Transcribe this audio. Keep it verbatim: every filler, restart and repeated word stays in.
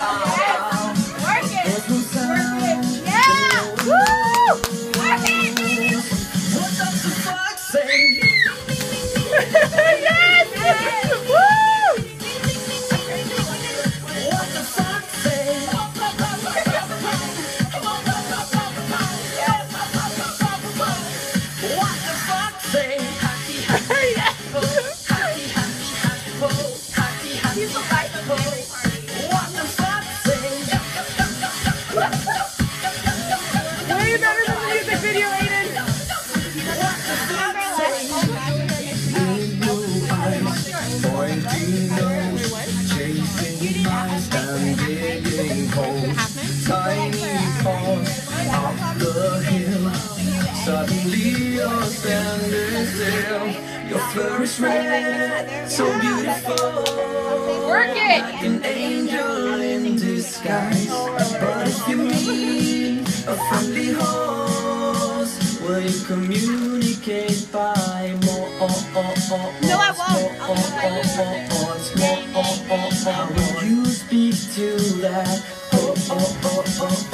Work it! Work it! Yeah! Woo! Work it, baby! What does the fuck say? Yes! Woo! What the fuck say? What the fuck say? What the fuck say? Way better than the music video, Ayden! What the fuck say? Blue eyes, pointing nose, chasing mice and digging holes. Tiny paws up the hill. Suddenly you're standing still. Your fur is red, so beautiful. Work it! Like an angel in disguise. But if you meet a friendly horse, will you communicate by more? No, I won't. How will you speak to that? Oh, oh, oh, oh.